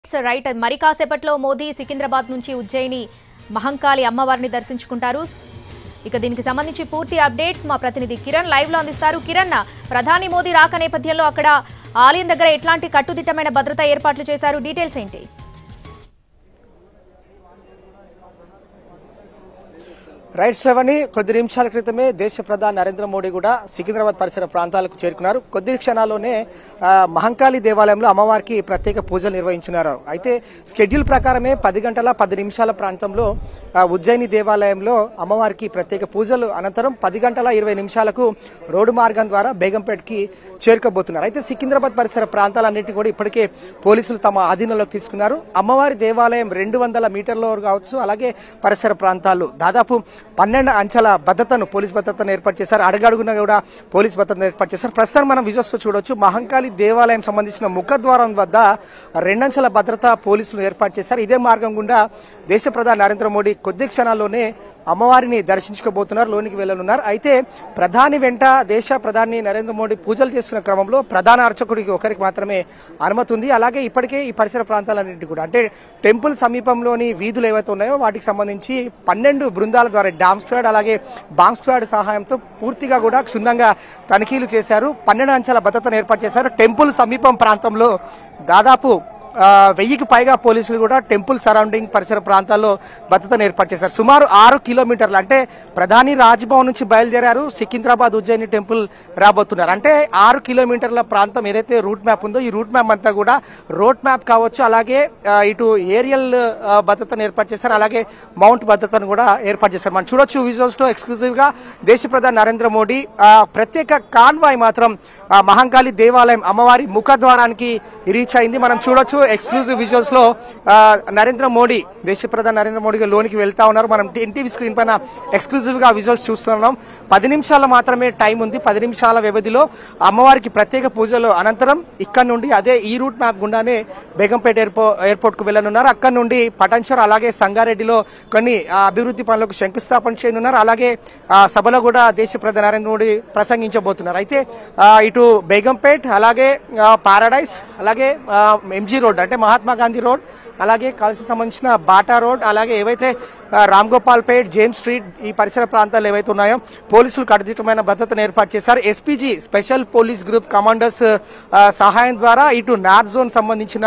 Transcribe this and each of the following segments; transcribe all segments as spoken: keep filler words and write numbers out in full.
Right మరి కాసేపట్లో మోదీ సికింద్రాబాద్ నుంచి ఉజ్జయిని మహంకాళి అమ్మవారిని దర్శించుకుంటారు. ఇక దీనికి సంబంధించి పూర్తి అప్డేట్స్ మా ప్రతినిధి కిరణ్ లైవ్ లో అందిస్తారు. కిరణ్, ప్రధాని మోదీ రాక నేపథ్యంలో అక్కడ ఆలయం దగ్గర ఎట్లాంటి కట్టుదిట్టమైన భద్రతా ఏర్పాట్లు చేశారు? డీటెయిల్స్ ఏంటి? రైట్ శ్రవణి, కొద్ది నిమిషాల క్రితమే దేశ ప్రధాని నరేంద్ర మోడీ కూడా సికింద్రాబాద్ పరిసర ప్రాంతాలకు చేరుకున్నారు. కొద్ది క్షణాల్లోనే మహంకాళి దేవాలయంలో అమ్మవారికి ప్రత్యేక పూజలు నిర్వహించినారు. అయితే షెడ్యూల్ ప్రకారమే పది గంటల పది నిమిషాల ప్రాంతంలో ఉజ్జయిని దేవాలయంలో అమ్మవారికి ప్రత్యేక పూజలు అనంతరం పది గంటల ఇరవై నిమిషాలకు రోడ్డు మార్గం ద్వారా బేగంపేటకి చేరుకోబోతున్నారు. అయితే సికింద్రాబాద్ పరిసర ప్రాంతాలన్నింటినీ కూడా ఇప్పటికే పోలీసులు తమ ఆధీనంలోకి తీసుకున్నారు. అమ్మవారి దేవాలయం రెండు వందల మీటర్ల కావచ్చు, అలాగే పరిసర ప్రాంతాలు దాదాపు పన్నెండు అంచెల భద్రతను పోలీస్ భద్రతను ఏర్పాటు చేశారు. అడుగడుగున కూడా పోలీస్ భద్రతను ఏర్పాటు చేశారు. ప్రస్తుతం మనం విజువల్స్ చూడొచ్చు. మహంకాళి దేవాలయం సంబంధించిన ముఖద్వారం వద్ద రెండంచెల భద్రత పోలీసులు ఏర్పాటు చేశారు. ఇదే మార్గం గుండా దేశ ప్రధాని నరేంద్ర మోడీ కొద్ది క్షణాల్లోనే అమ్మవారిని దర్శించుకోబోతున్నారు, లోనికి వెళ్లనున్నారు. అయితే ప్రధాని వెంట దేశ ప్రధాని నరేంద్ర మోడీ పూజలు చేస్తున్న క్రమంలో ప్రధాన అర్చకుడికి ఒకరికి మాత్రమే అనుమతి ఉంది. అలాగే ఇప్పటికే ఈ పరిసర ప్రాంతాలన్నింటి కూడా అంటే టెంపుల్ సమీపంలోని వీధులు ఏవైతే ఉన్నాయో వాటికి సంబంధించి పన్నెండు బృందాల ద్వారా డామ్ స్క్వాడ్ అలాగే బాంబ్ స్క్వాడ్ సహాయంతో పూర్తిగా కూడా క్షుణ్ణంగా తనిఖీలు చేశారు. పన్నెండు అంచెల భద్రతను ఏర్పాటు చేశారు. టెంపుల్ సమీపం ప్రాంతంలో దాదాపు వెయ్యికి పైగా పోలీసులు కూడా టెంపుల్ సరౌండింగ్ పరిసర ప్రాంతాల్లో భద్రతను ఏర్పాటు చేశారు. సుమారు ఆరు కిలోమీటర్లు అంటే ప్రధాని రాజ్భవన్ నుంచి బయలుదేరారు, సికింద్రాబాద్ ఉజ్జయిని టెంపుల్ రాబోతున్నారు. అంటే ఆరు కిలోమీటర్ల ప్రాంతం ఏదైతే రూట్ మ్యాప్ ఉందో ఈ రూట్ మ్యాప్ అంతా కూడా రోడ్ మ్యాప్ కావచ్చు, అలాగే ఇటు ఏరియల్ భద్రతను ఏర్పాటు చేశారు, అలాగే మౌంట్ భద్రతను కూడా ఏర్పాటు చేశారు. మనం చూడొచ్చు విజువల్స్ లో ఎక్స్క్లూజివ్ గా దేశ ప్రధాని నరేంద్ర మోడీ ప్రత్యేక కాన్వాయ్ మాత్రం మహంకాళి దేవాలయం అమ్మవారి ముఖద్వారానికి రీచ్ అయింది. మనం చూడొచ్చు ఎక్స్క్లూజివ్ విజువల్స్ లో నరేంద్ర మోడీ దేశ ప్రధాని నరేంద్ర మోడీ లోనికి వెళ్తా ఉన్నారు. మనం ఎన్టీవీ స్క్రీన్ పైన ఎక్స్క్లూజివ్ గా విజువల్స్ చూస్తున్నాం. పది నిమిషాల మాత్రమే టైం ఉంది. పది నిమిషాల వ్యవధిలో అమ్మవారికి ప్రత్యేక పూజలు అనంతరం ఇక్కడ నుండి అదే ఈ రూట్ మ్యాప్ గుండానే బేగంపేట ఎయిర్పోర్ట్ కు వెళ్లనున్నారు. అక్కడ నుండి పటాన్చెరు అలాగే సంగారెడ్డిలో కొన్ని అభివృద్ధి పనులకు శంకుస్థాపన చేయనున్నారు. అలాగే సభలో కూడా దేశ ప్రధాని నరేంద్ర మోడీ ప్రసంగించబోతున్నారు. అయితే ఇటు బేగంపేట్ అలాగే పారాడైస్ అలాగే ఎంజీ రోడ్ అంటే మహాత్మా గాంధీ రోడ్ అలాగే కలిసి సంబంధించిన బాటా రోడ్ అలాగే ఏవైతే Ramgopalpet James street ఈ పరిసర ప్రాంతాలు ఏవైతే ఉన్నాయో పోలీసులు కట్టుదిట్టమైన భద్రతను ఏర్పాటు చేశారు. SPG special police group commanders సహాయం ద్వారా ఇటు నార్త్ జోన్ సంబంధించిన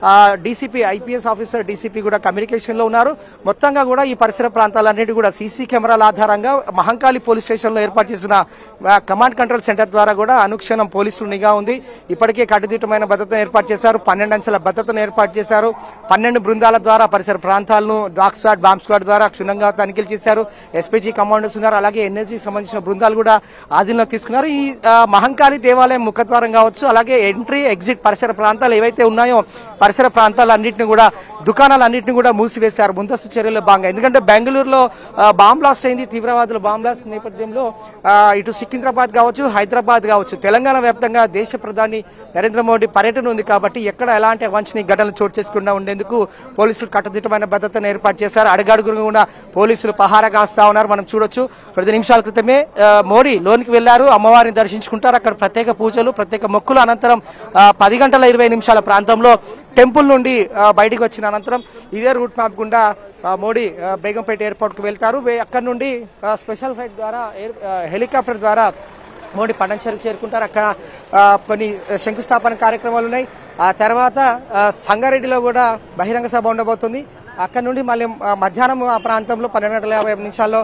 డీసీపీ ఐపీఎస్ ఆఫీసర్ డీసీపీ కూడా కమ్యూనికేషన్ లో ఉన్నారు. మొత్తంగా కూడా ఈ పరిసర ప్రాంతాలన్నిటి కూడా సీసీ కెమెరాల ఆధారంగా మహంకాళి పోలీస్ స్టేషన్ లో ఏర్పాటు చేసిన కమాండ్ కంట్రోల్ సెంటర్ ద్వారా కూడా అనుక్షణం పోలీసులు నిఘా ఉంది. ఇప్పటికే కట్టుదిట్టమైన భద్రతను ఏర్పాటు చేశారు. పన్నెండు అంచెల భద్రతను ఏర్పాటు చేశారు. పన్నెండు బృందాల ద్వారా పరిసర ప్రాంతాలను డాగ్ స్క్వాడ్ బాంబ్ స్క్వాడ్ ద్వారా క్షుణ్ణంగా తనిఖీలు చేశారు. ఎస్పీజీ కమాండర్స్ ఉన్నారు, అలాగే ఎన్ఎస్జీ సంబంధించిన బృందాలు కూడా ఆధీనంలోకి తీసుకున్నారు. ఈ మహంకాళి దేవాలయం ముఖద్వారం కావచ్చు, అలాగే ఎంట్రీ ఎగ్జిట్ పరిసర ప్రాంతాలు ఏవైతే ఉన్నాయో పరిసర ప్రాంతాలన్నింటినీ కూడా దుకాణాలన్నింటినీ కూడా మూసివేశారు ముందస్తు చర్యల్లో భాగంగా. ఎందుకంటే బెంగళూరులో బాంబ్ బ్లాస్ట్ అయింది, తీవ్రవాదుల బాంబ్ బ్లాస్ట్ నేపథ్యంలో ఇటు సికింద్రాబాద్ కావచ్చు, హైదరాబాద్ కావచ్చు, తెలంగాణ వ్యాప్తంగా దేశ ప్రధాని నరేంద్ర మోడీ పర్యటన ఉంది కాబట్టి ఎక్కడ ఎలాంటి అవాంఛనీయ ఘటనలు చోటు చేసుకుండా ఉండేందుకు పోలీసులు కట్టుదిట్టమైన భద్రతను ఏర్పాటు చేశారు. అడుగడుగును కూడా పోలీసులు పహారా కాస్తా ఉన్నారు. మనం చూడొచ్చు కొద్ది నిమిషాల క్రితమే మోడీ లోనికి వెళ్లారు, అమ్మవారిని దర్శించుకుంటారు. అక్కడ ప్రత్యేక పూజలు ప్రత్యేక మొక్కులు అనంతరం పది గంటల ఇరవై నిమిషాల ప్రాంతంలో టెంపుల్ నుండి బయటికి వచ్చిన అనంతరం ఇదే రూట్ మ్యాప్ గుండా మోడీ బేగంపేట ఎయిర్పోర్ట్ కు వెళ్తారు. అక్కడ నుండి స్పెషల్ ఫ్లైట్ ద్వారా హెలికాప్టర్ ద్వారా మోడీ పటాన్చెరుకు చేరుకుంటారు. అక్కడ కొన్ని శంకుస్థాపన కార్యక్రమాలు ఉన్నాయి. ఆ తర్వాత సంగారెడ్డిలో కూడా బహిరంగ సభ ఉండబోతుంది. అక్కడ నుండి మళ్ళీ మధ్యాహ్నం ఆ ప్రాంతంలో పన్నెండు గంటల యాభై నిమిషాల్లో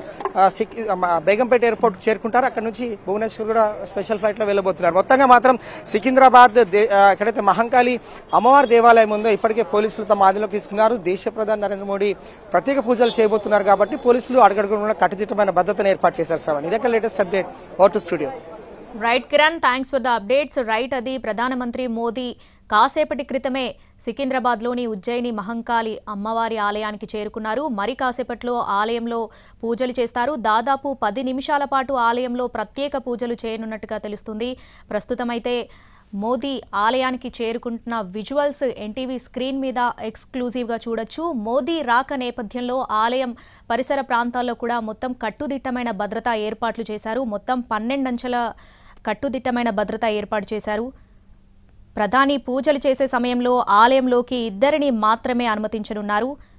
బేగంపేట ఎయిర్పోర్ట్ చేరుకుంటారు. అక్కడ నుంచి భువనేశ్వర్ కూడా స్పెషల్ ఫ్లైట్ లో వెళ్ళబోతున్నారు. మొత్తంగా మాత్రం సికింద్రాబాద్ ఎక్కడైతే మహంకాళి అమ్మవారి దేవాలయం ఉందో ఇప్పటికే పోలీసులు తమ ఆధీనంలోకి తీసుకున్నారు. దేశ ప్రధాని నరేంద్ర మోడీ ప్రత్యేక పూజలు చేయబోతున్నారు కాబట్టి పోలీసులు అడుగడుగున కట్టుదిట్టమైన భద్రతను ఏర్పాటు చేశారు. శ్రవణ్, ఇదే latest update. Over to studio. Right Kiran, thanks for the updates. Right, అది ప్రధానమంత్రి మోదీ కాసేపటి క్రితమే సికింద్రాబాద్లోని ఉజ్జయిని మహంకాళి అమ్మవారి ఆలయానికి చేరుకున్నారు. మరి కాసేపట్లో ఆలయంలో పూజలు చేస్తారు. దాదాపు పది నిమిషాల పాటు ఆలయంలో ప్రత్యేక పూజలు చేయనున్నట్టుగా తెలుస్తుంది. ప్రస్తుతమైతే మోదీ ఆలయానికి చేరుకుంటున్న విజువల్స్ ఎన్టీవీ స్క్రీన్ మీద ఎక్స్క్లూజివ్గా చూడొచ్చు. మోదీ రాక నేపథ్యంలో ఆలయం పరిసర ప్రాంతాల్లో కూడా మొత్తం కట్టుదిట్టమైన భద్రతా ఏర్పాట్లు చేశారు. మొత్తం పన్నెండంచెల కట్టుదిట్టమైన భద్రత ఏర్పాటు చేశారు. ప్రధాని పూజలు చేసే సమయంలో ఆలయంలోకి ఇద్దరిని మాత్రమే అనుమతించనున్నారు.